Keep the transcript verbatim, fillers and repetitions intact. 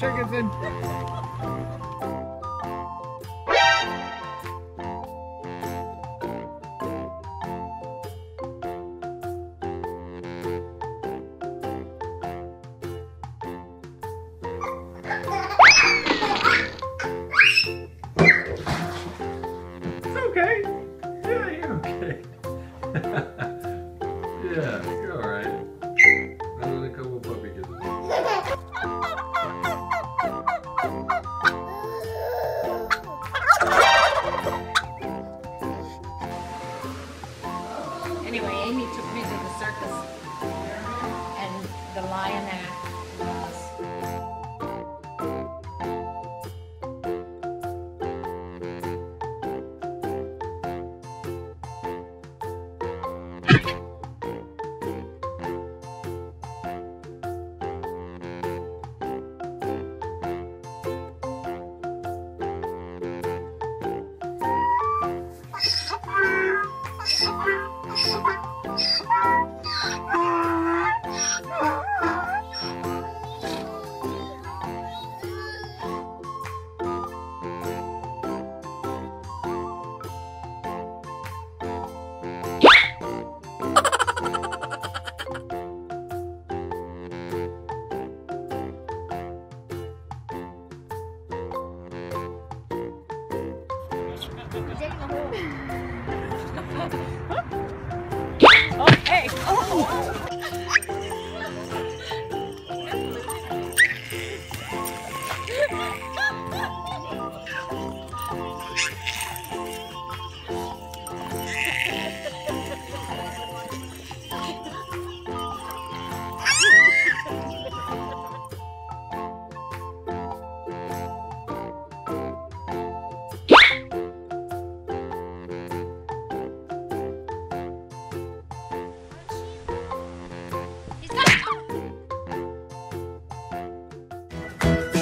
chickens in. It's okay. Yeah, you're okay. Yeah, you're alright. Another couple puppy kisses. Anyway, Amy took me to the circus, and the lion act was okay. Oh. He's got